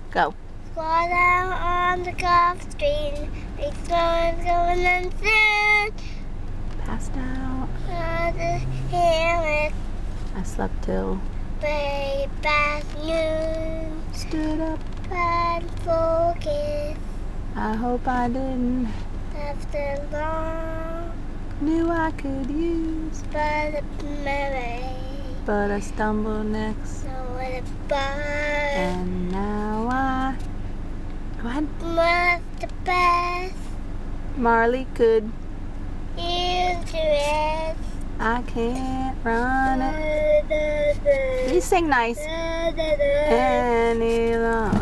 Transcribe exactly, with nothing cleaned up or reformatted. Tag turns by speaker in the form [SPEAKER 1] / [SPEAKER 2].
[SPEAKER 1] Go.
[SPEAKER 2] Fall down on the golf stream. The sun's going on soon.
[SPEAKER 1] Passed out.
[SPEAKER 2] On the hammock.
[SPEAKER 1] I slept till
[SPEAKER 2] Way past noon.
[SPEAKER 1] stood up.
[SPEAKER 2] And focus.
[SPEAKER 1] I hope I didn't.
[SPEAKER 2] After long.
[SPEAKER 1] Knew I could use,
[SPEAKER 2] But the memory.
[SPEAKER 1] but I stumbled next.
[SPEAKER 2] So what a bar.
[SPEAKER 1] And now I. Go ahead.
[SPEAKER 2] Was the best.
[SPEAKER 1] Marley could.
[SPEAKER 2] Interest.
[SPEAKER 1] I can't run it. You sing nice. Any longer.